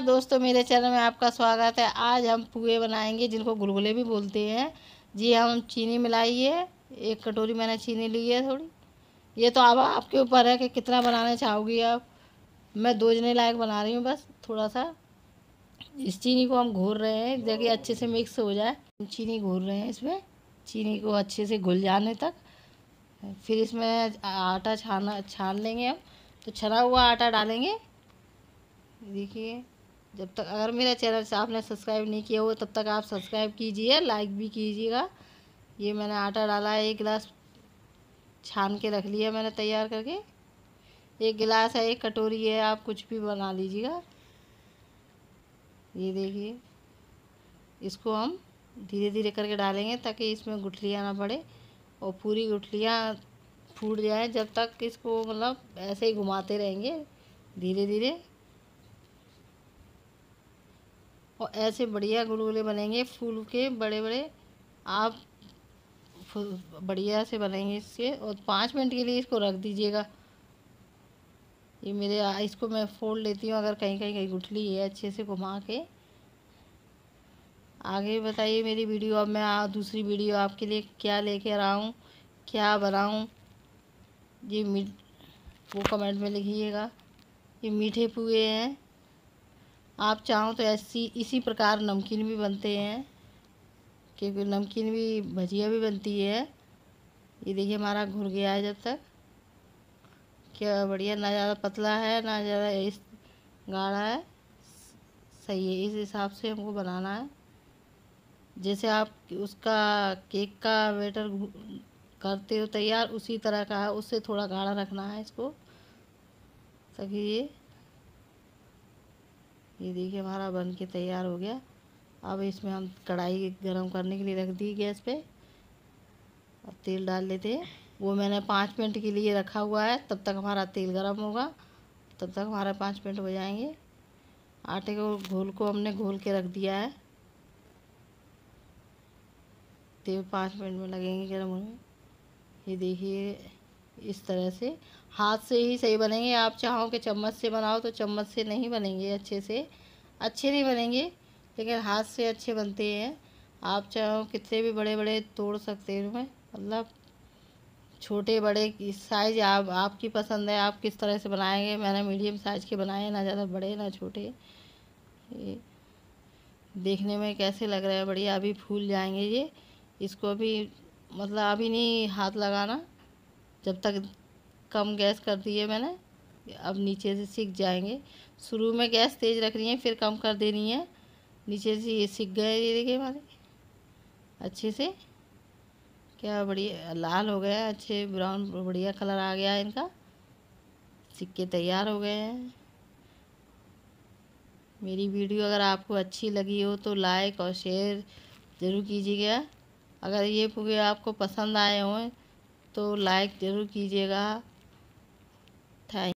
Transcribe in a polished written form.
दोस्तों, मेरे चैनल में आपका स्वागत है। आज हम पुए बनाएंगे जिनको गुलगुले भी बोलते हैं। जी, हम चीनी मिलाई है, 1 कटोरी मैंने चीनी ली है थोड़ी। ये तो अब आपके ऊपर है कि कितना बनाना चाहोगी आप। मैं 2 जने लायक बना रही हूँ बस। थोड़ा सा इस चीनी को हम घोल रहे हैं, देखिए अच्छे से मिक्स हो जाए। चीनी घोल रहे हैं इसमें, चीनी को अच्छे से घुल जाने तक। फिर इसमें आटा छान लेंगे हम। तो छना हुआ आटा डालेंगे। देखिए, जब तक अगर मेरा चैनल से आपने सब्सक्राइब नहीं किया हो तब तक आप सब्सक्राइब कीजिए, लाइक भी कीजिएगा। ये मैंने आटा डाला है, 1 गिलास छान के रख लिया मैंने तैयार करके। 1 गिलास है, 1 कटोरी है, आप कुछ भी बना लीजिएगा। ये देखिए, इसको हम धीरे धीरे करके डालेंगे ताकि इसमें गुठलियाँ ना पड़े और पूरी गुठलियाँ फूट जाए। जब तक इसको मतलब ऐसे ही घुमाते रहेंगे धीरे धीरे, और ऐसे बढ़िया गुलगुले बनेंगे फूल के बड़े बड़े। आप बढ़िया से बनेंगे इससे। और 5 मिनट के लिए इसको रख दीजिएगा। ये इसको मैं फोड़ लेती हूँ, अगर कहीं कहीं कहीं गुठली है, अच्छे से घुमा के। आगे बताइए मेरी वीडियो। अब मैं दूसरी वीडियो आपके लिए क्या लेकर आऊँ, क्या बनाऊँ, ये वो कमेंट में लिखिएगा। ये मीठे पुए हैं। आप चाहो तो इसी प्रकार नमकीन भी बनते हैं, क्योंकि नमकीन भी भजिया भी बनती है। ये देखिए हमारा घुल गया है। जब तक क्या बढ़िया, ना ज़्यादा पतला है ना ज़्यादा इस गाढ़ा है, सही है। इस हिसाब से हमको बनाना है। जैसे आप उसका केक का बैटर करते हो तैयार, उसी तरह का है, उससे थोड़ा गाढ़ा रखना है इसको ताकि ये देखिए हमारा बन के तैयार हो गया। अब इसमें हम कढ़ाई गरम करने के लिए रख दी गैस पे और तेल डाल लेते हैं। वो मैंने 5 मिनट के लिए रखा हुआ है, तब तक हमारा तेल गरम होगा, तब तक हमारा 5 मिनट हो जाएंगे। आटे को हमने घोल के रख दिया है। तेल 5 मिनट में लगेंगे गरम होने। ये देखिए, इस तरह से हाथ से ही सही बनेंगे। आप चाहो कि चम्मच से बनाओ तो चम्मच से नहीं बनेंगे, अच्छे नहीं बनेंगे, लेकिन हाथ से अच्छे बनते हैं। आप चाहो कितने भी बड़े बड़े तोड़ सकते हैं उनमें, मतलब छोटे बड़े की साइज़ आपकी पसंद है, आप किस तरह से बनाएंगे। मैंने मीडियम साइज़ के बनाए, ना ज़्यादा बड़े ना छोटे। ये देखने में कैसे लग रहा है, बढ़िया। अभी फूल जाएंगे ये। इसको अभी मतलब अभी नहीं हाथ लगाना, जब तक कम गैस कर दी है मैंने। अब नीचे से सिक जाएंगे। शुरू में गैस तेज़ रखनी है, फिर कम कर देनी है। नीचे से ये सिक गए, ये देखिए हमारे अच्छे से क्या बढ़िया लाल हो गया, अच्छे ब्राउन बढ़िया कलर आ गया है इनका। सिक्के तैयार हो गए हैं। मेरी वीडियो अगर आपको अच्छी लगी हो तो लाइक और शेयर ज़रूर कीजिएगा। अगर ये पुगे आपको पसंद आए हों तो लाइक ज़रूर कीजिएगा। थैंक